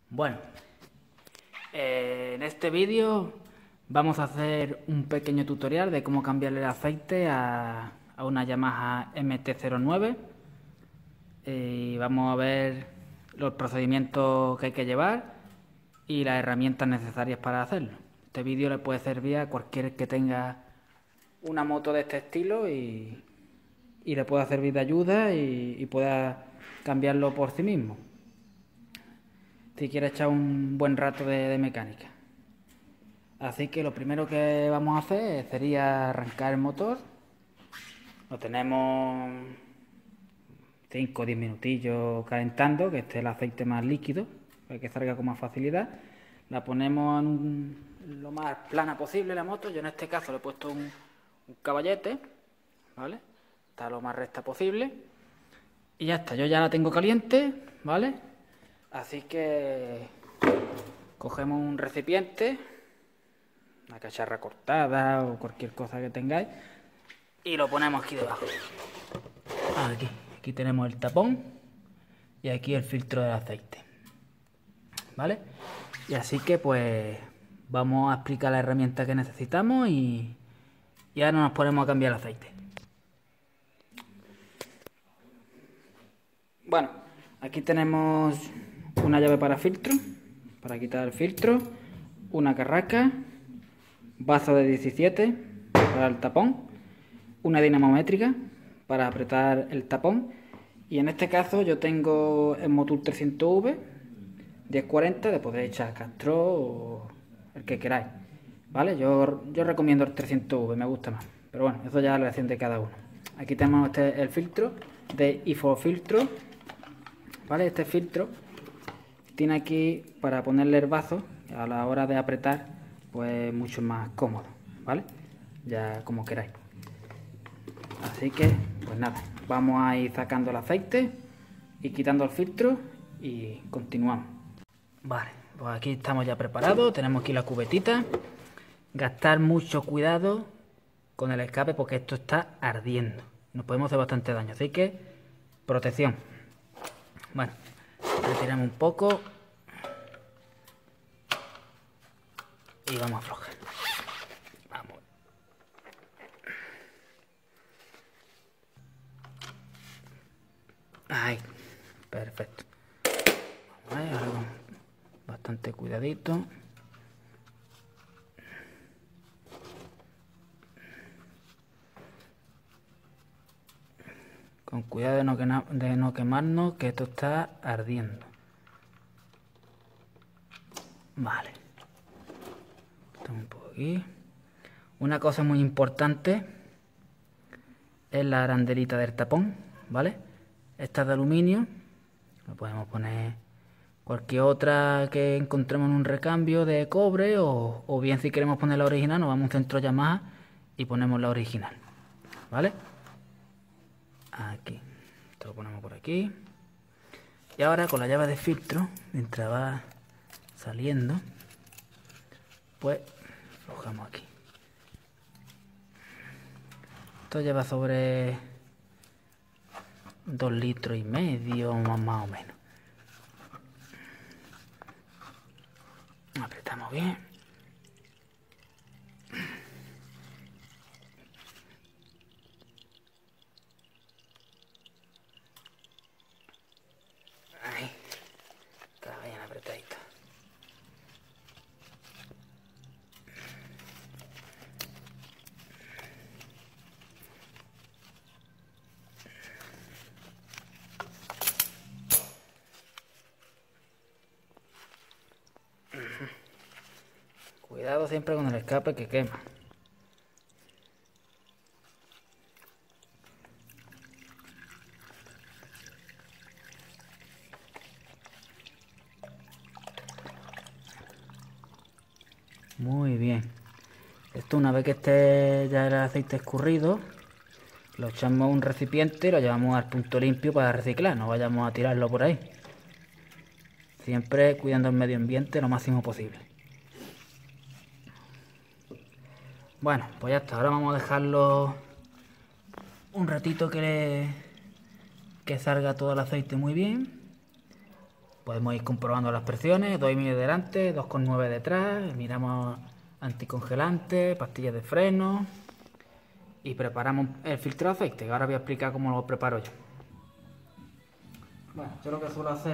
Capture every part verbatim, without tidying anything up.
Bueno, eh, en este vídeo vamos a hacer un pequeño tutorial de cómo cambiarle el aceite a, a una Yamaha M T cero nueve y vamos a ver los procedimientos que hay que llevar y las herramientas necesarias para hacerlo. Este vídeo le puede servir a cualquiera que tenga una moto de este estilo y, y le pueda servir de ayuda y, y pueda cambiarlo por sí mismo, si quiere echar un buen rato de, de mecánica. Así que lo primero que vamos a hacer sería arrancar el motor. Lo tenemos cinco o diez minutillos calentando, que esté el aceite más líquido, para que salga con más facilidad. La ponemos en un, lo más plana posible la moto. Yo en este caso le he puesto un, un caballete, ¿vale? Está lo más recta posible. Y ya está, yo ya la tengo caliente, ¿vale? Así que cogemos un recipiente, una cacharra cortada o cualquier cosa que tengáis, y lo ponemos aquí debajo. Aquí, aquí tenemos el tapón y aquí el filtro del aceite, ¿vale? Y así que pues vamos a explicar la herramienta que necesitamos y, y ahora nos ponemos a cambiar el aceite. Bueno, aquí tenemos una llave para filtro, para quitar el filtro, una carraca, vaso de diecisiete para el tapón, una dinamométrica para apretar el tapón, y en este caso yo tengo el Motul trescientos V diez cuarenta, le podéis echar Castrol o el que queráis, ¿vale? Yo, yo recomiendo el trescientos V, me gusta más, pero bueno, eso ya es la elección de cada uno. Aquí tenemos este, el filtro de Ifofiltro, ¿vale? Este filtro tiene aquí para ponerle el vaso a la hora de apretar, pues mucho más cómodo, ¿vale? Ya como queráis. Así que, pues nada, vamos a ir sacando el aceite y quitando el filtro y continuamos. Vale, pues aquí estamos ya preparados, tenemos aquí la cubetita. Gastar mucho cuidado con el escape porque esto está ardiendo. Nos podemos hacer bastante daño, así que protección. Bueno, retiramos un poco y vamos a aflojar. Vamos. Ahí, perfecto. Vamos a ver, ahora con bastante cuidadito. Con cuidado de no, de no quemarnos, que esto está ardiendo. Vale. Estamos un poco aquí. Una cosa muy importante es la arandelita del tapón, ¿vale? Esta es de aluminio. Lo podemos poner cualquier otra que encontremos en un recambio de cobre, o, o bien si queremos poner la original, nos vamos a un centro Yamaha y ponemos la original, ¿vale? Aquí, esto lo ponemos por aquí. Y ahora con la llave de filtro, mientras va saliendo, pues aflojamos aquí. Esto lleva sobre dos litros y medio, más, más o menos. Apretamos bien. Ahí, está bien apretadito. Cuidado siempre con el escape que quema. Muy bien. Esto, una vez que esté ya el aceite escurrido, lo echamos a un recipiente y lo llevamos al punto limpio para reciclar. No vayamos a tirarlo por ahí. Siempre cuidando el medio ambiente lo máximo posible. Bueno, pues ya está. Ahora vamos a dejarlo un ratito que, le, que salga todo el aceite muy bien. Podemos ir comprobando las presiones, dos y medio delante, dos coma nueve detrás, miramos anticongelante, pastillas de freno y preparamos el filtro de aceite, que ahora voy a explicar cómo lo preparo yo. Bueno, yo lo que suelo hacer,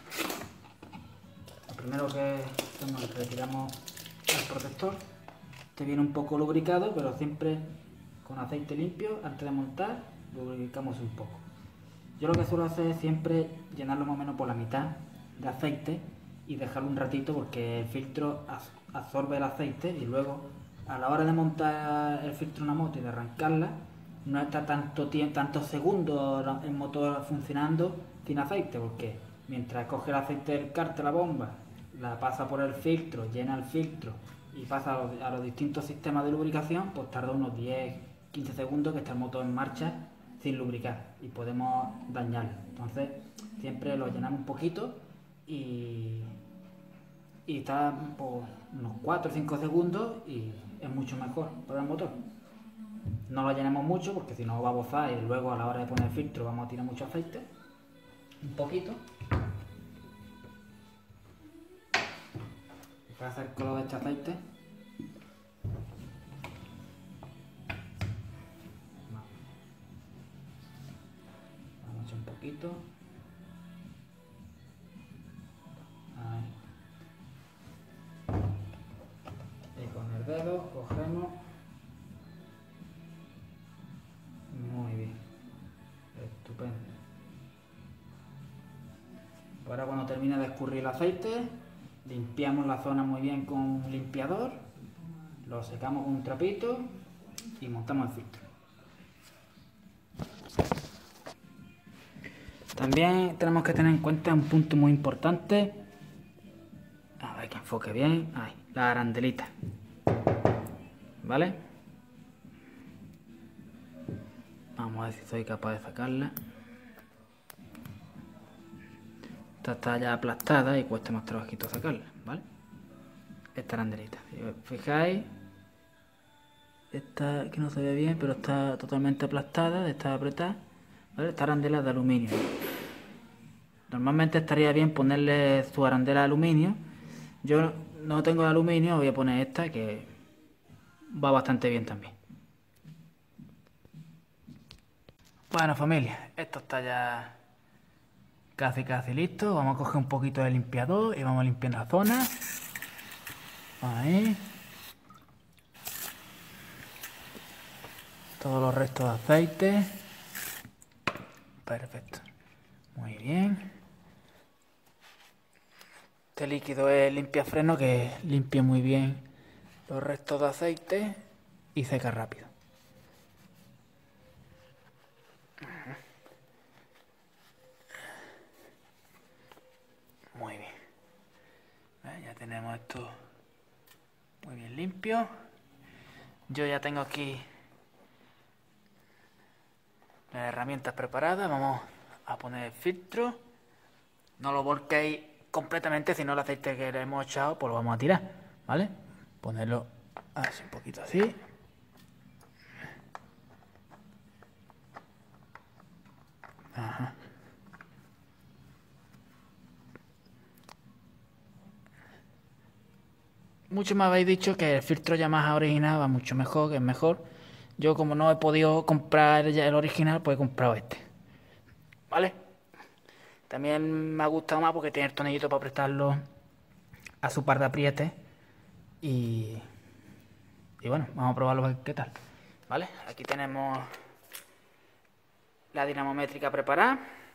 lo primero que hacemos, retiramos el protector. Este viene un poco lubricado, pero siempre con aceite limpio. Antes de montar, lubricamos un poco. Yo lo que suelo hacer es siempre llenarlo más o menos por la mitad de aceite y dejarlo un ratito, porque el filtro absorbe el aceite y luego a la hora de montar el filtro en una moto y de arrancarla no está tanto tiempo, tantos segundos el motor funcionando sin aceite, porque mientras coge el aceite del cárter, la bomba, la pasa por el filtro, llena el filtro y pasa a los, a los distintos sistemas de lubricación, pues tarda unos diez a quince segundos que está el motor en marcha sin lubricar y podemos dañarlo. Entonces siempre lo llenamos un poquito y, y está por unos cuatro o cinco segundos y es mucho mejor para el motor. No lo llenemos mucho porque si no va a bozar y luego a la hora de poner el filtro vamos a tirar mucho aceite. Un poquito. Voy a hacer el color de este aceite. Vamos a echar un poquito. Ahí. Y con el dedo cogemos. Muy bien. Estupendo. Ahora cuando termine de escurrir el aceite, limpiamos la zona muy bien con un limpiador, lo secamos con un trapito y montamos el filtro. También tenemos que tener en cuenta un punto muy importante. A ver que enfoque bien. Ahí, la arandelita. ¿Vale? Vamos a ver si soy capaz de sacarla. Esta está ya aplastada y cuesta más trabajito sacarla, ¿vale? Esta arandelita. Si os fijáis, esta que no se ve bien, pero está totalmente aplastada, está apretada, ¿vale? Esta arandela es de aluminio. Normalmente estaría bien ponerle su arandela de aluminio. Yo no tengo de aluminio, voy a poner esta que va bastante bien también. Bueno, familia, esto está ya casi casi listo. Vamos a coger un poquito de limpiador y vamos limpiando la zona. Ahí. Todos los restos de aceite. Perfecto. Muy bien. Este líquido es limpiafreno que limpia muy bien los restos de aceite y seca rápido. Muy bien. ¿Ves? Ya tenemos esto muy bien limpio. Yo ya tengo aquí las herramientas preparadas. Vamos a poner el filtro. No lo volquéis completamente, si no el aceite que le hemos echado pues lo vamos a tirar, ¿vale? Ponerlo así, un poquito así. Ajá. Muchos me habéis dicho que el filtro Yamaha original va mucho mejor, que es mejor. Yo, como no he podido comprar ya el original, pues he comprado este, ¿vale? También me ha gustado más porque tiene el tornillito para prestarlo a su par de aprietes. Y, y bueno, vamos a probarlo a ver qué tal, ¿vale? Aquí tenemos la dinamométrica preparada.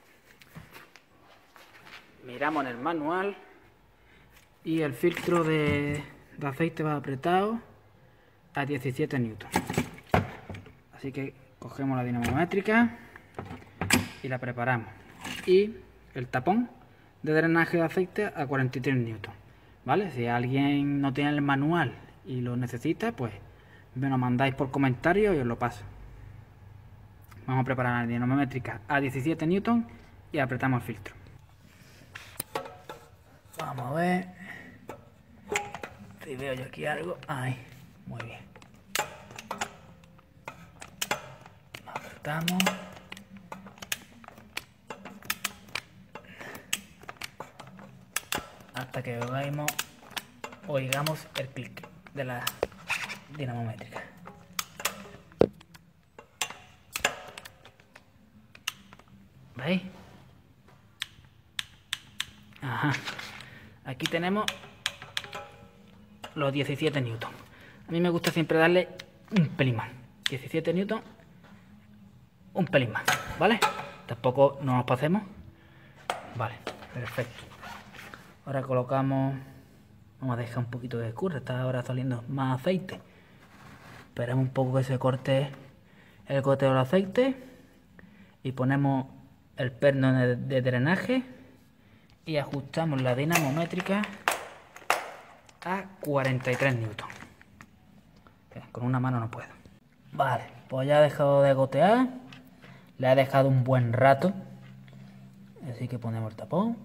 Miramos en el manual y el filtro de, de aceite va apretado a diecisiete newton. Así que cogemos la dinamométrica y la preparamos. Y el tapón de drenaje de aceite a cuarenta y tres newton, ¿vale? Si alguien no tiene el manual y lo necesita, pues me lo mandáis por comentario y os lo paso. Vamos a preparar la dinamométrica a diecisiete newton y apretamos el filtro. Vamos a ver si veo yo aquí algo. Ahí, muy bien. hasta que oigamos, oigamos el clic de la dinamométrica. ¿Veis? Ajá. Aquí tenemos los diecisiete newton. A mí me gusta siempre darle un pelín más. diecisiete newton, un pelín más, ¿vale? Tampoco no nos pasemos. Vale, perfecto. Ahora colocamos, vamos a dejar un poquito de escurra, está ahora saliendo más aceite. Esperamos un poco que se corte el goteo del aceite y ponemos el perno de, de drenaje y ajustamos la dinamométrica a cuarenta y tres newton. Con una mano no puedo. Vale, pues ya ha dejado de gotear. Le he dejado un buen rato. Así que ponemos el tapón.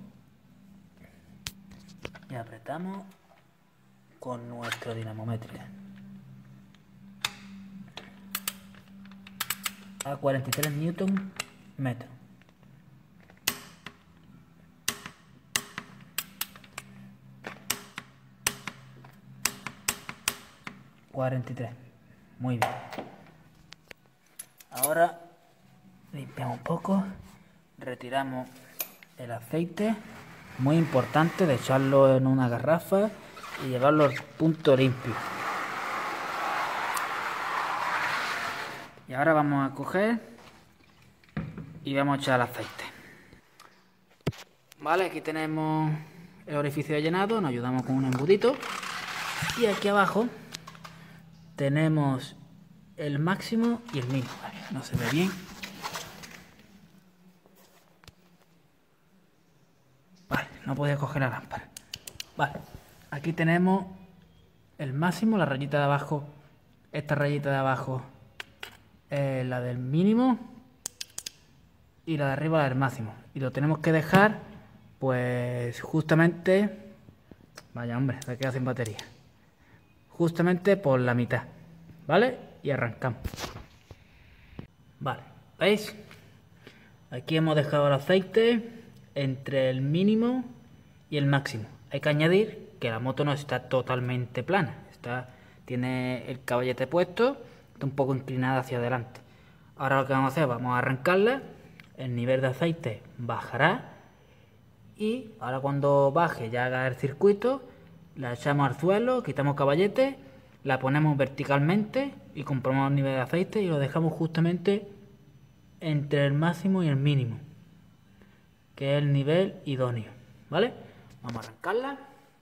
Y apretamos con nuestro dinamométrica. A cuarenta y tres newton metro. cuarenta y tres. Muy bien. Ahora limpiamos un poco, retiramos el aceite. Muy importante de echarlo en una garrafa y llevarlo al punto limpio. Y ahora vamos a coger y vamos a echar el aceite. Vale, aquí tenemos el orificio llenado, nos ayudamos con un embudito. Y aquí abajo tenemos el máximo y el mínimo. Vale, no se ve bien. Vale, no podía coger la lámpara. Vale, aquí tenemos el máximo, la rayita de abajo. Esta rayita de abajo es la del mínimo y la de arriba la del máximo. Y lo tenemos que dejar, pues justamente... Vaya hombre, se queda sin batería. Justamente por la mitad, ¿vale? Y arrancamos. Vale, ¿veis? Aquí hemos dejado el aceite entre el mínimo y el máximo. Hay que añadir que la moto no está totalmente plana. Está, tiene el caballete puesto, está un poco inclinada hacia adelante. Ahora lo que vamos a hacer, vamos a arrancarla. El nivel de aceite bajará. Y ahora cuando baje, ya haga el circuito, la echamos al suelo, quitamos caballete, la ponemos verticalmente y comprobamos el nivel de aceite y lo dejamos justamente entre el máximo y el mínimo, que es el nivel idóneo, ¿vale? Vamos a arrancarla.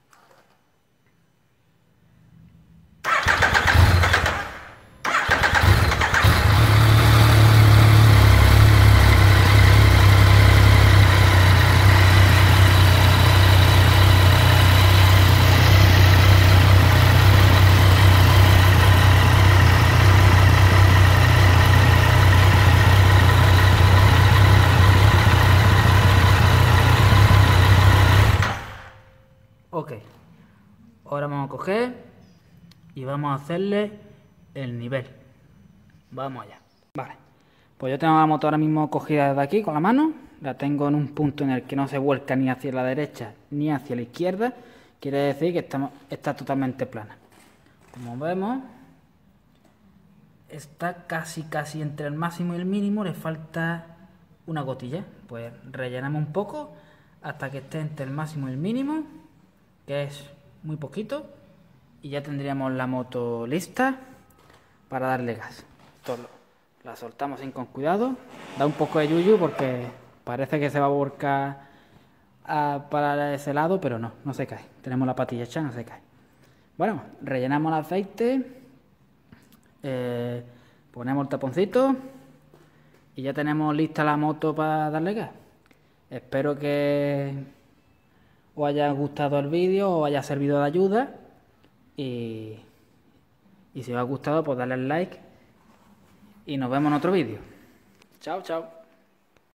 Ok, ahora vamos a coger y vamos a hacerle el nivel. Vamos allá. Vale, pues yo tengo la moto ahora mismo cogida desde aquí con la mano. La tengo en un punto en el que no se vuelca ni hacia la derecha ni hacia la izquierda. Quiere decir que estamos, está totalmente plana. Como vemos, está casi casi entre el máximo y el mínimo. Le falta una gotilla. Pues rellenamos un poco hasta que esté entre el máximo y el mínimo, que es muy poquito, y ya tendríamos la moto lista para darle gas. Esto lo, la soltamos sin con cuidado, da un poco de yuyu porque parece que se va a volcar a, para ese lado, pero no, no se cae. Tenemos la patilla hecha, no se cae. Bueno, rellenamos el aceite, eh, ponemos el taponcito y ya tenemos lista la moto para darle gas. Espero que os haya gustado el vídeo, os haya servido de ayuda y, y si os ha gustado pues darle al like y nos vemos en otro vídeo. Chao, chao.